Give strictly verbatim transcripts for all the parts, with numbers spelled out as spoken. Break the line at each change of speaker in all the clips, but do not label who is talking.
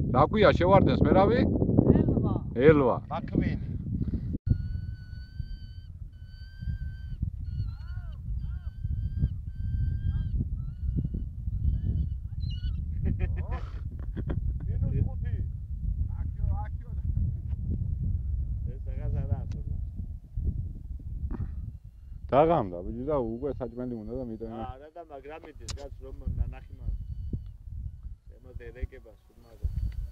რა ქვია შევარდენს მერავი?
ელვა.
ელვა.
მაკვინი.
დაღამდა ბიჭი და უკვე საჭმელი უნდა და მიტოვე.
არა და მაგრამ მიდის გაც რომ ნანახი მაგ. ემოდე რეკება სულმაგა.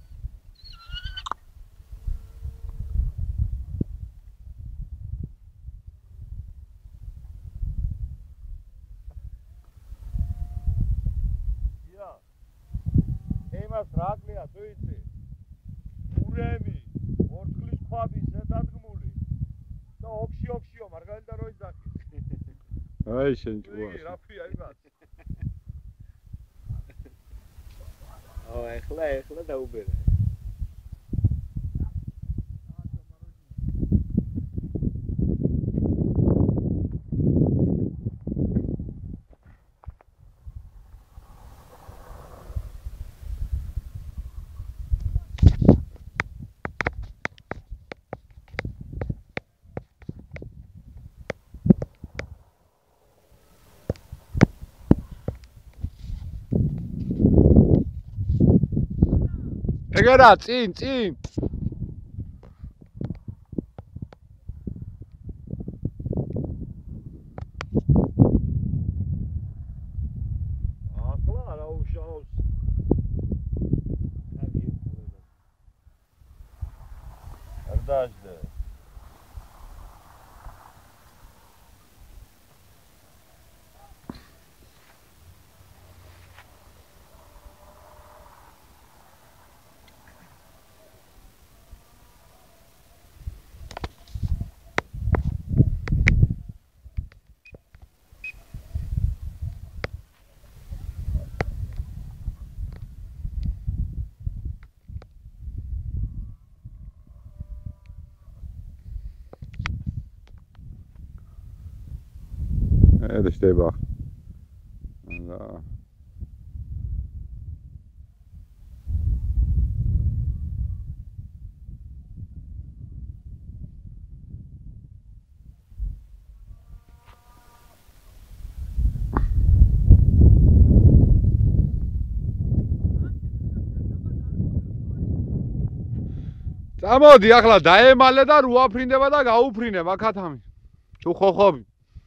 ია. ემას რაკლია თუ იცი? ურემი, ორთქლის ქვაბი ზედადგმული. და ოფში ოფშიო მარგალიტა როი ზაკი.
აი შენ ჭუა.
რაფია იმას. აუ ეხლა ეხლა დაუბერე.
ეგერა წინ წინ
ახლა რა უშაობს არ დაждე
ეს შეიძლება და წამოდი ახლა დაემალე და რუაფრინდება და გაუფრინე მაქათამი თუ ხოხობი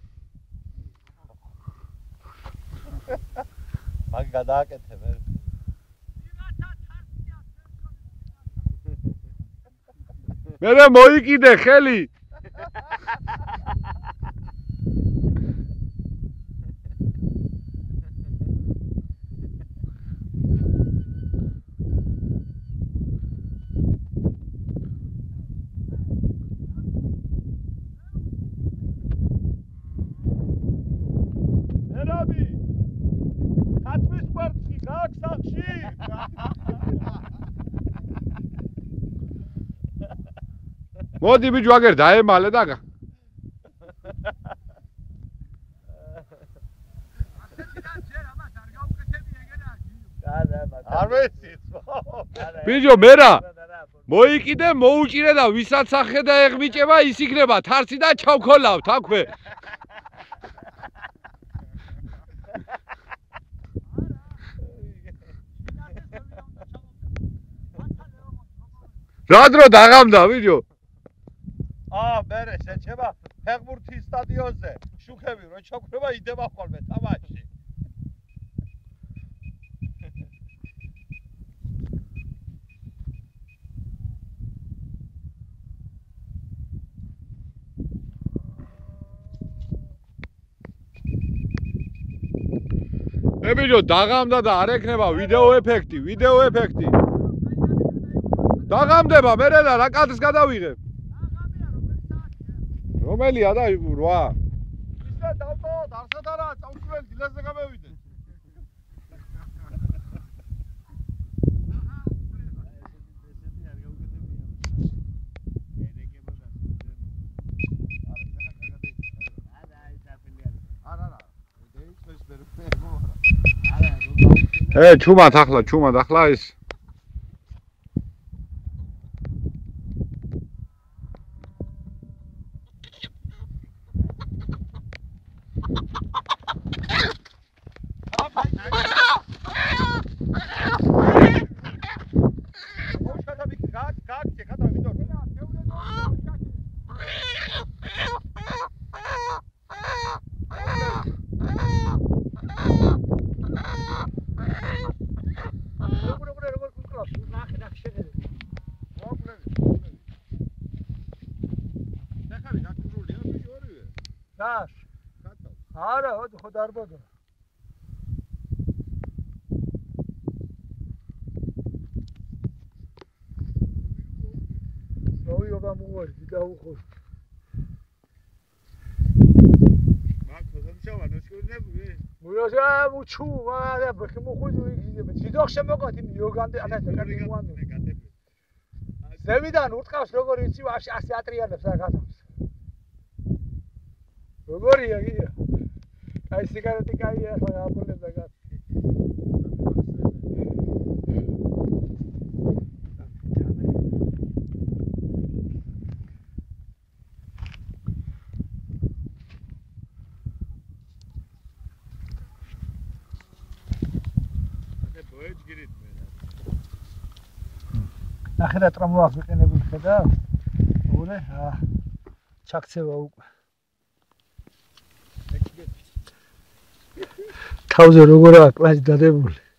მაგ გადააკეთე მე
მერე მოიკიდე ხელი მოდი ბიჭო აგერ დაემალე და
არ მეცით
ბიჭო მერა მოიკიდე მოუჭირე და ვისაც ახედა ეღმიჭება ის იქნება თარცი და ჩავქოლავთ აქვე რა დრო დაღამდა ბიჭო
აა მერე შეჩება ფეხბურთის სტადიონზე შუქები რო ჩოქრება იდება ხოლმე თამაში
ე ბიჭო დაღამდა და არ ექნება ვიდეო ეფექტი ვიდეო ეფექტი დაღამდება მერე და რა კადრს გადავიღებ რომელია და რვა
ისე დავტოვოთ არსად არა წავსვლელი დილაზე გამევიდე
ე ჩუმად ახლა ჩუმად ახლა ის
არ არა ხო დარბადო ნოიო გამოვარი დაუხო მოიაზა უჩუ არა ბხმო ხუძუ იგზება ძიდოხ შემოყოთ იმ იოგანდე ანა დაკარტი მოანდო ზევიდან უტყავს როგორ იცი ასე ატრიანებს რა გასავს როგორია გია აი სიგარეტი კაია ხო აბოლებს და გას ნახე რა ტრამვა აყენებული ხედა ოღონდ აა ჩაქცევა უკვე თავზე როგორაა კლასი დადებული